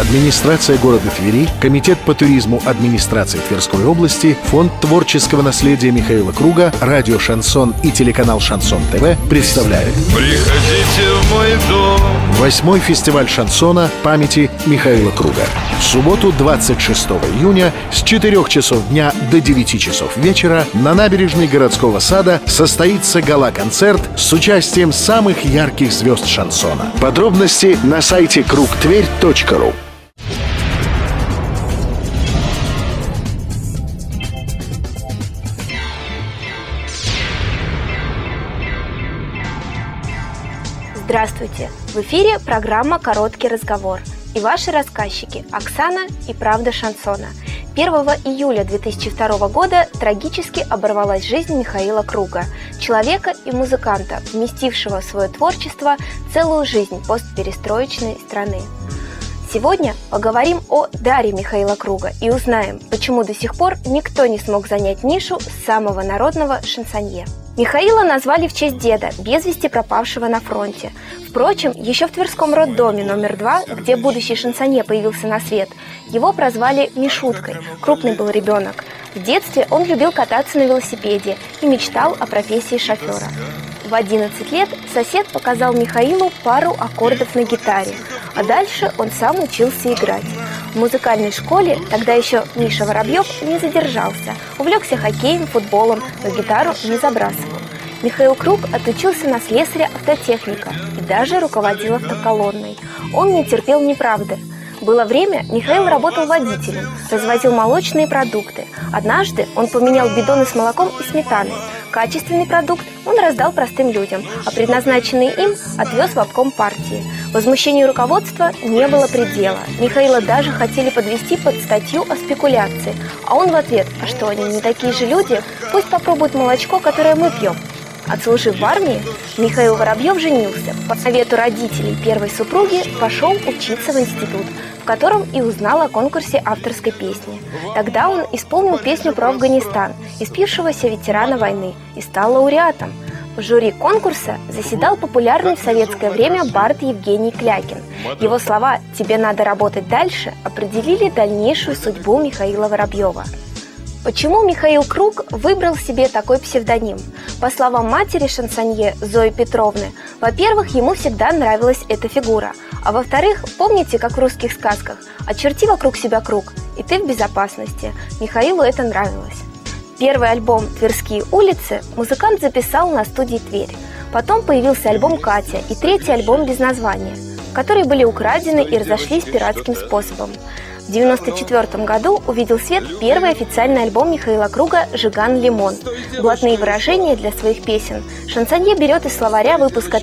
Администрация города Твери, Комитет по туризму администрации Тверской области, Фонд творческого наследия Михаила Круга, радио «Шансон» и телеканал «Шансон ТВ» представляют. Приходите в мой дом. 8-й фестиваль шансона памяти Михаила Круга. В субботу, 26 июня с 4 часов дня до 9 часов вечера на набережной городского сада состоится гала-концерт с участием самых ярких звезд шансона. Подробности на сайте kruгтверь.ру. Здравствуйте! В эфире программа «Короткий разговор» и ваши рассказчики Оксана и Правда шансона. 1 июля 2002 года трагически оборвалась жизнь Михаила Круга, человека и музыканта, вместившего в свое творчество целую жизнь постперестроечной страны. Сегодня поговорим о даре Михаила Круга и узнаем, почему до сих пор никто не смог занять нишу самого народного шансонье. Михаила назвали в честь деда, без вести пропавшего на фронте. Впрочем, еще в Тверском роддоме номер 2, где будущий шансонье появился на свет, его прозвали Мишуткой, крупный был ребенок. В детстве он любил кататься на велосипеде и мечтал о профессии шофера. В 11 лет сосед показал Михаилу пару аккордов на гитаре, а дальше он сам учился играть. В музыкальной школе тогда еще Миша Воробьев не задержался, увлекся хоккеем, футболом, но гитару не забрасывал. Михаил Круг отучился на слесаря-автотехника и даже руководил автоколонной. Он не терпел неправды. Было время, Михаил работал водителем, развозил молочные продукты. Однажды он поменял бидоны с молоком и сметаной. Качественный продукт он раздал простым людям, а предназначенный им отвез в обком партии. Возмущению руководства не было предела. Михаила даже хотели подвести под статью о спекуляции. А он в ответ: а что, они не такие же люди? Пусть попробуют молочко, которое мы пьем. Отслужив в армии, Михаил Воробьев женился. По совету родителей первой супруги пошел учиться в институт, в котором и узнал о конкурсе авторской песни. Тогда он исполнил песню про Афганистан, испившегося ветерана войны, и стал лауреатом. В жюри конкурса заседал популярный в советское время бард Евгений Клякин. Его слова «тебе надо работать дальше» определили дальнейшую судьбу Михаила Воробьева. Почему Михаил Круг выбрал себе такой псевдоним? По словам матери шансонье Зои Петровны, во-первых, ему всегда нравилась эта фигура, а во-вторых, помните, как в русских сказках «очерти вокруг себя круг, и ты в безопасности». Михаилу это нравилось. Первый альбом «Тверские улицы» музыкант записал на студии «Тверь». Потом появился альбом «Катя» и третий альбом без названия, которые были украдены и разошлись пиратским способом. В 1994 году увидел свет первый официальный альбом Михаила Круга «Жиган Лимон». Блатные выражения для своих песен шансонье берет из словаря выпуска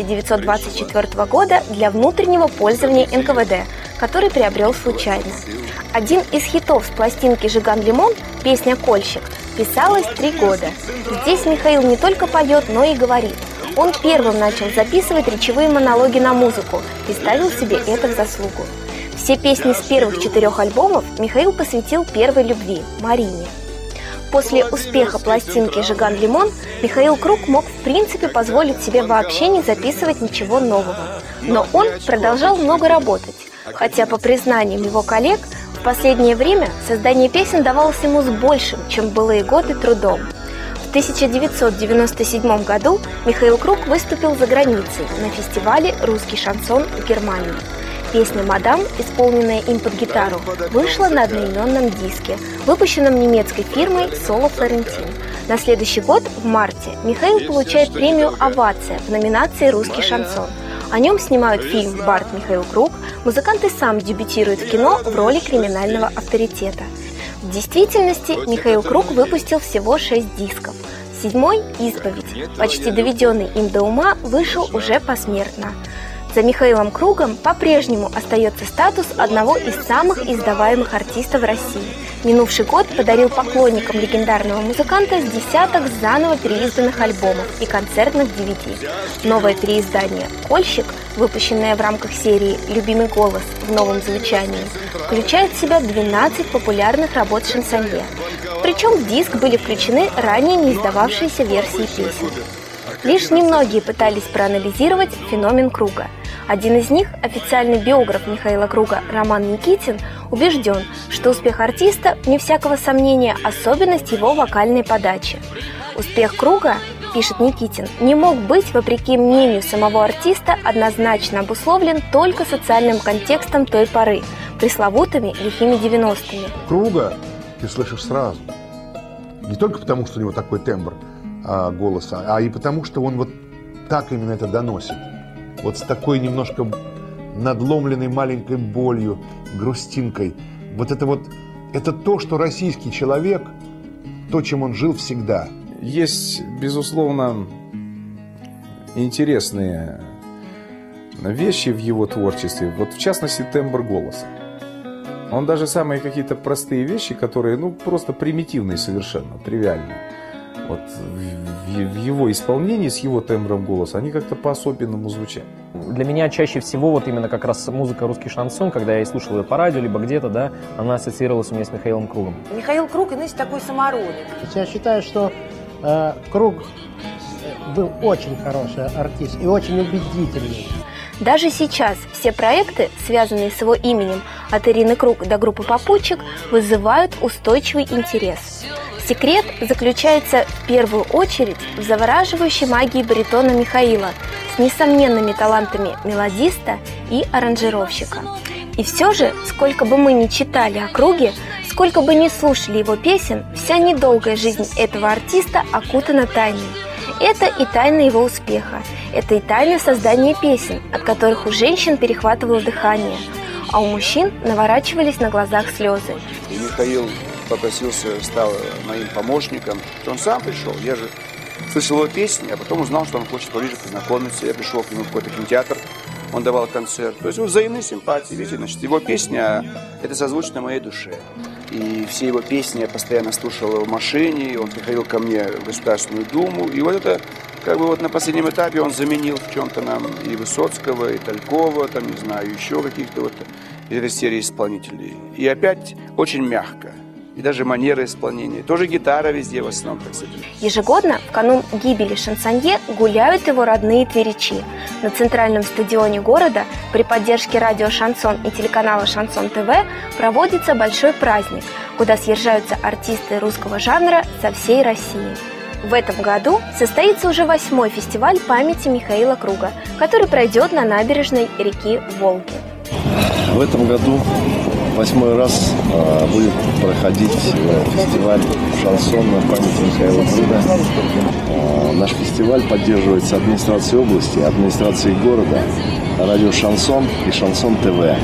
1924 года для внутреннего пользования НКВД, который приобрел случайно. Один из хитов с пластинки «Жиган Лимон», песня «Кольщик», писалась 3 года. Здесь Михаил не только поет, но и говорит. Он первым начал записывать речевые монологи на музыку и ставил себе это в заслугу. Все песни с первых 4 альбомов Михаил посвятил первой любви – Марине. После успеха пластинки «Жиган Лимон» Михаил Круг мог в принципе позволить себе вообще не записывать ничего нового. Но он продолжал много работать, хотя по признаниям его коллег в последнее время создание песен давалось ему с большим, чем в былые годы, трудом. В 1997 году Михаил Круг выступил за границей на фестивале «Русский шансон» в Германии. Песня «Мадам», исполненная им под гитару, вышла на одноименном диске, выпущенном немецкой фирмой «Соло Флорентин». На следующий год, в марте, Михаил получает премию «Овация» в номинации «Русский шансон». О нем снимают фильм «Бард Михаил Круг», музыкант и сам дебютирует в кино в роли криминального авторитета. В действительности Михаил Круг выпустил всего 6 дисков. 7-й «Исповедь», почти доведенный им до ума, вышел уже посмертно. За Михаилом Кругом по-прежнему остается статус одного из самых издаваемых артистов России. Минувший год подарил поклонникам легендарного музыканта с десяток заново переизданных альбомов и концертных DVD. Новое переиздание «Кольщик», выпущенное в рамках серии «Любимый голос» в новом звучании, включает в себя 12 популярных работ шансонье. Причем в диск были включены ранее не издававшиеся версии песен. Лишь немногие пытались проанализировать феномен Круга. Один из них, официальный биограф Михаила Круга Роман Никитин, убежден, что успех артиста, вне всякого сомнения, особенность его вокальной подачи. Успех Круга, пишет Никитин, не мог быть, вопреки мнению самого артиста, однозначно обусловлен только социальным контекстом той поры, пресловутыми лихими 90-ми. Круга ты слышишь сразу. Не только потому, что у него такой тембр голоса, а и потому, что он вот так именно это доносит. Вот с такой немножко надломленной маленькой болью, грустинкой. Вот, это то, что российский человек, то, чем он жил всегда. Есть, безусловно, интересные вещи в его творчестве. Вот в частности, тембр голоса. Он даже самые какие-то простые вещи, которые, просто примитивные совершенно, тривиальные. Вот в его исполнении, с его тембром голоса, они как-то по-особенному звучат. Для меня чаще всего вот именно как раз музыка русский шансон, когда я слушал ее по радио, либо где-то, да, она ассоциировалась у меня с Михаилом Кругом. Михаил Круг, знаете, такой самородок. Я считаю, что Круг был очень хороший артист и очень убедительный. Даже сейчас все проекты, связанные с его именем, от Ирины Круг до группы «Попутчик», вызывают устойчивый интерес. Секрет заключается в первую очередь в завораживающей магии баритона Михаила с несомненными талантами мелодиста и аранжировщика. И все же, сколько бы мы ни читали о Круге, сколько бы ни слушали его песен, вся недолгая жизнь этого артиста окутана тайной. Это и тайна его успеха, это и тайна создания песен, от которых у женщин перехватывало дыхание, а у мужчин наворачивались на глазах слезы. И Михаил попросился, стал моим помощником. Он сам пришел, я же слышал его песни, а потом узнал, что он хочет поближе познакомиться. Я пришел к нему в какой-то кинотеатр, он давал концерт. То есть взаимные симпатии, видите, значит, его песня, это созвучно моей душе. И все его песни я постоянно слушал в машине, он приходил ко мне в Государственную Думу. И вот это, на последнем этапе он заменил в чем-то нам и Высоцкого, и Талькова, не знаю, еще каких-то этой серии исполнителей. И опять очень мягко. И даже манера исполнения. Тоже гитара везде в основном, так сказать. Ежегодно, в канун гибели шансонье, гуляют его родные тверичи. На центральном стадионе города при поддержке радио «Шансон» и телеканала «Шансон ТВ» проводится большой праздник, куда съезжаются артисты русского жанра со всей России. В этом году состоится уже 8-й фестиваль памяти Михаила Круга, который пройдет на набережной реки Волги. В этом году 8-й раз будет проходить фестиваль шансона памяти Михаила Круга. Наш фестиваль поддерживается администрацией области, администрацией города, радио «Шансон» и «Шансон ТВ».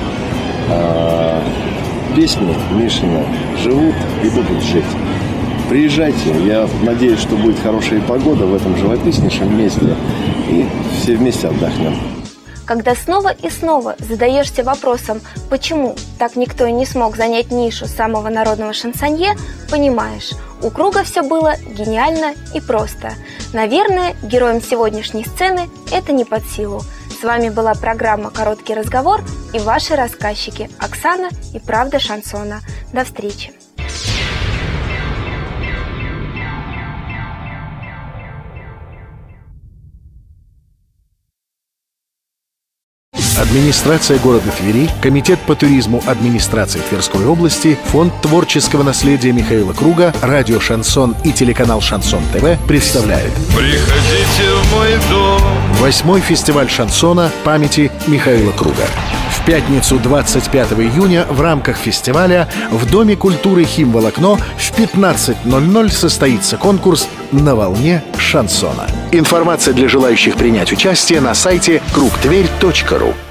Песни Мишины живут и будут жить. Приезжайте, я надеюсь, что будет хорошая погода в этом живописнейшем месте, и все вместе отдохнем. Когда снова и снова задаешься вопросом, почему так никто и не смог занять нишу самого народного шансонье, понимаешь, у Круга все было гениально и просто. Наверное, героям сегодняшней сцены это не под силу. С вами была программа «Короткий разговор» и ваши рассказчики Оксана и Правда шансона. До встречи! Администрация города Твери, Комитет по туризму администрации Тверской области, Фонд творческого наследия Михаила Круга, радио «Шансон» и телеканал «Шансон ТВ» представляет. Приходите в мой дом. 8-й фестиваль шансона памяти Михаила Круга. В пятницу 25 июня в рамках фестиваля в Доме культуры «Химволокно» в 15:00 состоится конкурс «На волне шансона». Информация для желающих принять участие на сайте kruгtверь.ru.